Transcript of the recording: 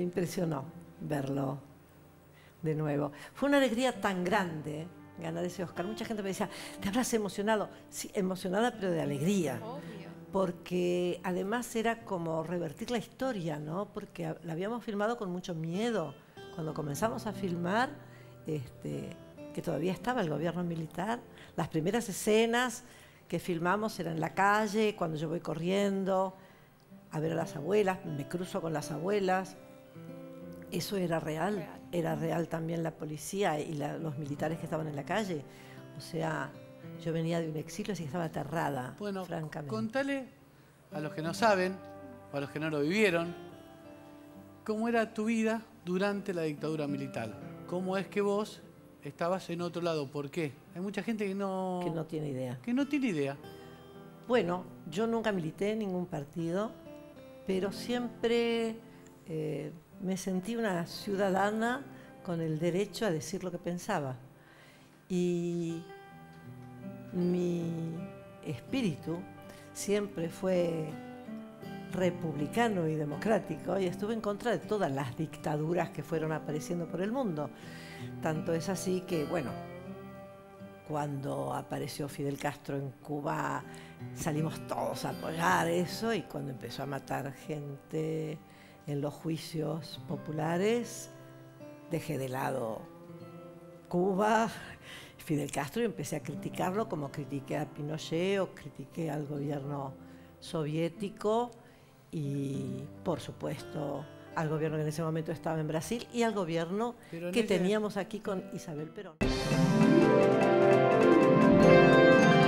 impresionó verlo de nuevo. Fue una alegría tan grande ganar ese Oscar. Mucha gente me decía, ¿te habrás emocionado? Sí, emocionada, pero de alegría. Obvio. Porque además era como revertir la historia, ¿no? Porque la habíamos filmado con mucho miedo. Cuando comenzamos a filmar, que todavía estaba el gobierno militar, las primeras escenas que filmamos eran en la calle, cuando yo voy corriendo a ver a las abuelas, me cruzo con las abuelas. Eso era real. Era real también la policía y los militares que estaban en la calle. O sea, yo venía de un exilio y estaba aterrada, bueno, francamente. Contale a los que no saben, o a los que no lo vivieron, cómo era tu vida durante la dictadura militar. ¿Cómo es que vos estabas en otro lado? ¿Por qué? Hay mucha gente que no tiene idea. Que no tiene idea. Bueno, yo nunca milité en ningún partido, pero siempre me sentí una ciudadana con el derecho a decir lo que pensaba. Y mi espíritu siempre fue republicano y democrático y estuve en contra de todas las dictaduras que fueron apareciendo por el mundo. Tanto es así que, bueno, cuando apareció Fidel Castro en Cuba salimos todos a apoyar eso, y cuando empezó a matar gente en los juicios populares dejé de lado Cuba, Fidel Castro, y empecé a criticarlo como critiqué a Pinochet o critiqué al gobierno soviético y, por supuesto, al gobierno que en ese momento estaba en Brasil y al gobierno que teníamos aquí con Isabel Perón.